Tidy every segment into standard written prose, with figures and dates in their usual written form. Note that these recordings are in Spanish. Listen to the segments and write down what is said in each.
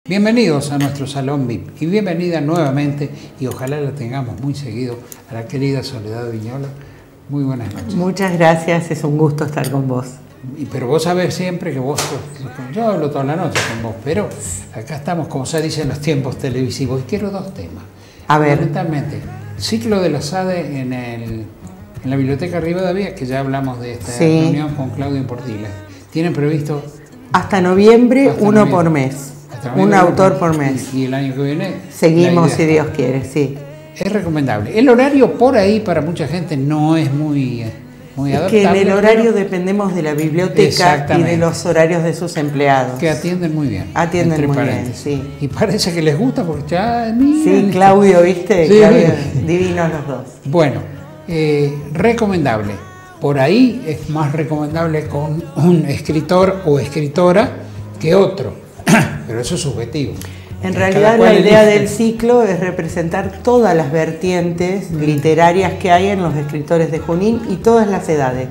Bienvenidos a nuestro Salón VIP y bienvenida nuevamente, y ojalá la tengamos muy seguido, a la querida Soledad Viñola. Muy buenas noches. Muchas gracias, es un gusto estar con vos. Pero vos sabés siempre que vos, yo hablo toda la noche con vos, pero acá estamos, como se dice en los tiempos televisivos, y quiero dos temas. A ver. Fundamentalmente, ciclo de la SADE en la Biblioteca Rivadavia, que ya hablamos de esta reunión con Claudio Portilla. ¿Tienen previsto? Hasta noviembre, uno por mes. Un autor por mes. Y el año que viene seguimos, si Dios quiere, sí. Es recomendable. El horario por ahí para mucha gente no es muy adaptable. Que en el horario dependemos de la biblioteca y de los horarios de sus empleados. Que atienden muy bien. Atienden muy bien, sí. Y parece que les gusta porque ya... Sí, Claudio, ¿viste? Sí. Claudio, divinos los dos. Bueno, recomendable. Por ahí es más recomendable con un escritor o escritora que otro. Pero eso es subjetivo. En realidad la idea del ciclo es representar todas las vertientes literarias que hay en los escritores de Junín y todas las edades.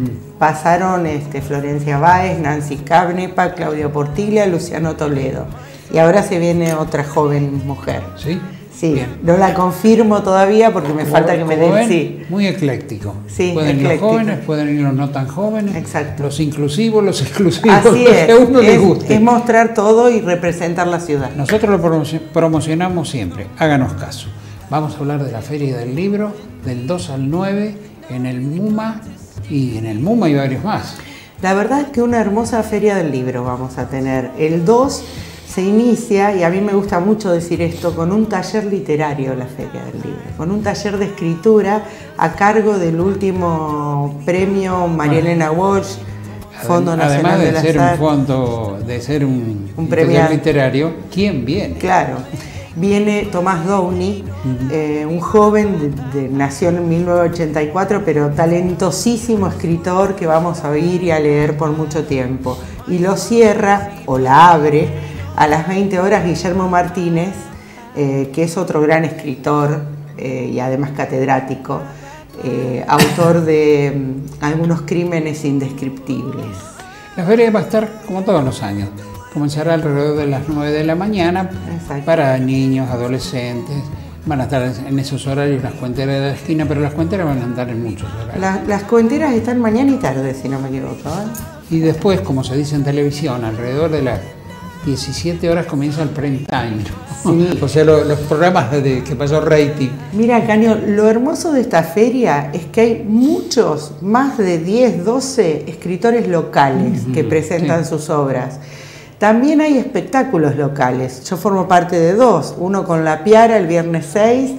Pasaron Florencia Báez, Nancy Canepa, Claudio Portilla, Luciano Toledo. Y ahora se viene otra joven mujer. ¿Sí? Sí, bien. No la confirmo todavía porque me falta que me den... Sí. Muy ecléctico. Sí, pueden ir los jóvenes, pueden ir los no tan jóvenes. Exacto. Los inclusivos, los exclusivos. Así es. Que a uno le guste. Es mostrar todo y representar la ciudad. Nosotros lo promocionamos siempre. Háganos caso. Vamos a hablar de la Feria del Libro del 2 al 9 en el MUMA, y en el MUMA hay varios más. La verdad es que una hermosa Feria del Libro vamos a tener. El 2 se inicia, y a mí me gusta mucho decir esto, con un taller literario, la Feria del Libro, con un taller de escritura a cargo del último premio María Elena Walsh, Fondo Nacional de las Artes. Además de ser un premio literario, ¿quién viene? Claro, viene Tomás Downey, un joven, nació en 1984, pero talentosísimo escritor que vamos a oír y a leer por mucho tiempo. Y lo cierra, o la abre, a las 20 horas Guillermo Martínez, que es otro gran escritor y además catedrático, autor de algunos crímenes indescriptibles. La feria va a estar como todos los años. Comenzará alrededor de las 9 de la mañana. Exacto. Para niños, adolescentes. Van a estar en esos horarios las cuenteras de la esquina, pero las cuenteras van a andar en muchos horarios. Las cuenteras están mañana y tarde, si no me equivoco. Y después, como se dice en televisión, alrededor de las 17 horas comienza el prime time. Sí. O sea, los programas que pasó rating. Mira, Caño, lo hermoso de esta feria es que hay muchos, más de 10, 12 escritores locales que presentan sus obras. También hay espectáculos locales. Yo formo parte de dos. Uno con La Piara el viernes 6,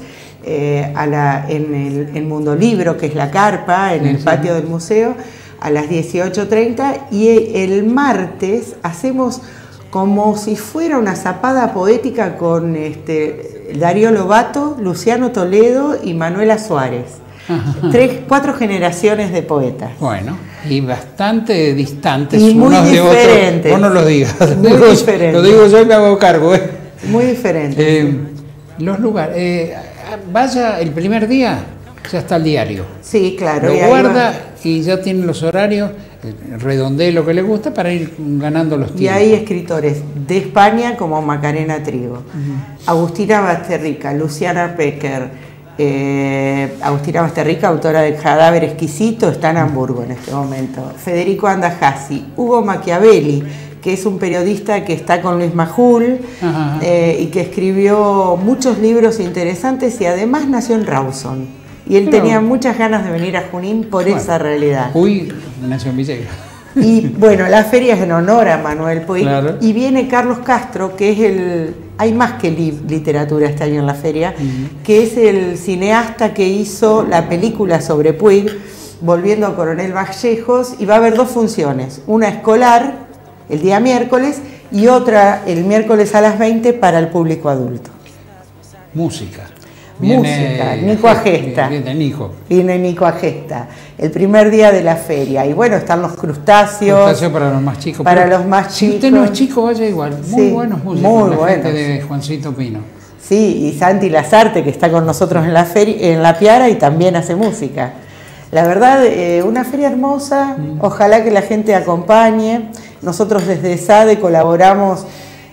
en el Mundo Libro, que es la carpa, en el patio del museo, a las 18:30. Y el martes hacemos como si fuera una zapada poética con Darío Lobato, Luciano Toledo y Manuela Suárez. 4 generaciones de poetas. Bueno, y bastante distantes y muy unos diferentes. De otros. Vos no lo digas. Muy diferentes. Lo digo yo y me hago cargo. Muy diferentes. Los lugares. Vaya el primer día, ya está el diario. Sí, claro. Lo guarda y ya tiene los horarios. Redondee lo que le gusta para ir ganando los tiempos. Y hay escritores de España como Macarena Trigo, Agustina Basterrica, Luciana Pecker, Agustina Basterrica, autora de Cadáver Exquisito, está en Hamburgo en este momento, Federico Andajasi, Hugo Machiavelli, que es un periodista que está con Luis Majul y que escribió muchos libros interesantes y además nació en Rawson. Y él tenía muchas ganas de venir a Junín por esa realidad. Uy, nació en Villegas. Y bueno, la feria es en honor a Manuel Puig. Claro. Y viene Carlos Castro, que es hay más que literatura este año en la feria, que es el cineasta que hizo la película sobre Puig, Volviendo a Coronel Vallejos, y va a haber 2 funciones, una escolar el día miércoles y otra el miércoles a las 20 para el público adulto. Música. Música, Nico Agesta. Viene Nico. Viene Nico Agesta, el primer día de la feria. Y bueno, están los crustáceos. Crustáceos para los más chicos. Para los más chicos. Si usted no es chico, vaya igual. Muy buenos músicos. Muy la buenos. gente de Juancito Pino. Sí, y Santi Lazarte, que está con nosotros en la feria, en La Piara, y también hace música. La verdad, una feria hermosa. Ojalá que la gente acompañe. Nosotros desde SADE colaboramos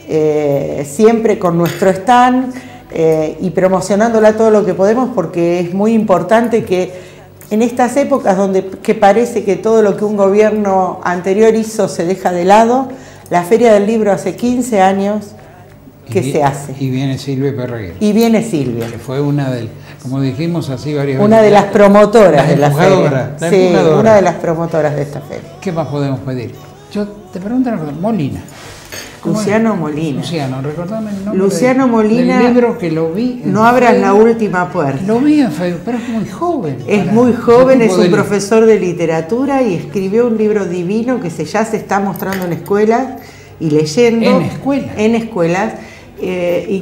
siempre con nuestro stand y promocionándola todo lo que podemos, porque es muy importante que en estas épocas que parece que todo lo que un gobierno anterior hizo se deja de lado, la Feria del Libro hace 15 años que se hace. Y viene Silvia Perreguero. Y viene Silvia. Que fue una de, como dijimos así varias veces. Una de las promotoras de la feria. Sí, una de las promotoras de esta feria. ¿Qué más podemos pedir? Yo te pregunto una cosa, Molina. Luciano Molina. Luciano, recordame el nombre. Luciano Molina. Del libro que lo vi. No abras la última puerta. Lo vi en Facebook, pero es muy joven. Es muy joven, es un profesor de literatura y escribió un libro divino que ya se está mostrando en escuelas y leyendo. ¿En escuelas? En escuelas. Y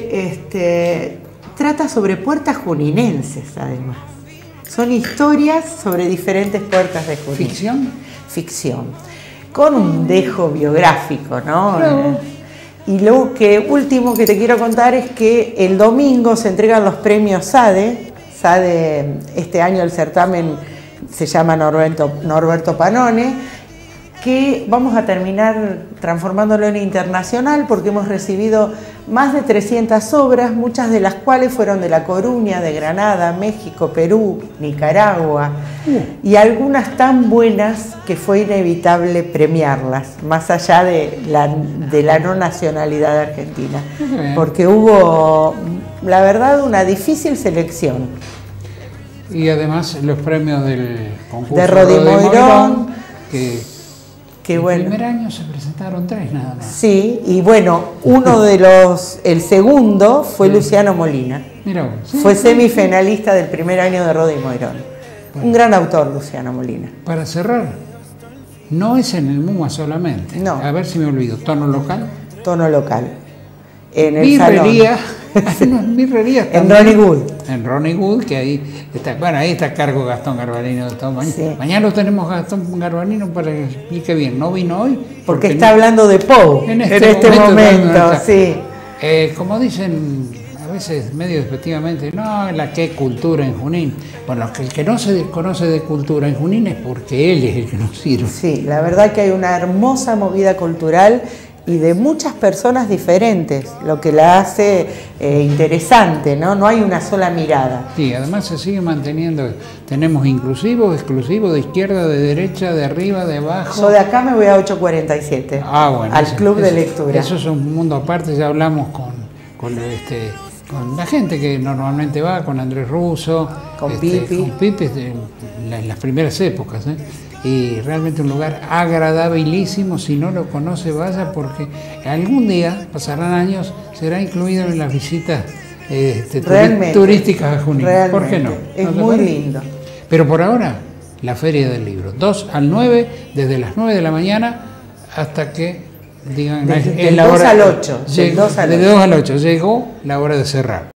que trata sobre puertas juninenses, además. Son historias sobre diferentes puertas de Junín. ¿Ficción? Ficción. Con un dejo biográfico, ¿no? No. Y lo último que te quiero contar es que el domingo se entregan los premios SADE. SADE, este año el certamen se llama Norberto Panone, que vamos a terminar transformándolo en internacional porque hemos recibido más de 300 obras, muchas de las cuales fueron de La Coruña, de Granada, México, Perú, Nicaragua, y algunas tan buenas que fue inevitable premiarlas, más allá de la no nacionalidad argentina, porque hubo, la verdad, una difícil selección. Y además los premios del concurso de Rodi Moirón, que bueno, el primer año se presentaron 3 nada más. Sí, y bueno, el segundo fue Luciano Molina. Mirá vos, ¿sí? Fue semifinalista del primer año de Rodi Moirón. Bueno. Un gran autor, Luciano Molina. Para cerrar, no es en el MUMA solamente. No. A ver si me olvido. ¿Tono local? Tono local. En el birrería. Birrería en Ronnie Wood. En Ronnie Wood, que ahí está, bueno, ahí está a cargo Gastón Garbarino de todo. Mañana lo tenemos Gastón Garbarino para que explique bien. No vino hoy. Porque está hablando de Poe en este momento. Sí. Como dicen a veces medio despectivamente, no, la que cultura en Junín. Bueno, el que no se desconoce de cultura en Junín es porque él es el que nos sirve. Sí, la verdad que hay una hermosa movida cultural y de muchas personas diferentes, lo que la hace interesante, ¿no? No hay una sola mirada. Sí, además se sigue manteniendo, tenemos inclusivos, exclusivos, de izquierda, de derecha, de arriba, de abajo. Yo de acá me voy a 847, bueno, al club de lectura. Eso es un mundo aparte, ya hablamos con la gente que normalmente va, con Andrés Russo, con Pipi. Con Pipi en las primeras épocas, y realmente un lugar agradabilísimo. Si no lo conoce, vaya, porque algún día, pasarán años, será incluido en las visitas turísticas a Junín. Realmente. ¿Por qué no? Es muy lindo. Pero por ahora, la Feria del Libro, 2 al 9, desde las 9 de la mañana hasta que digan... Del 2 al 8. De 2 al 8 llegó la hora de cerrar.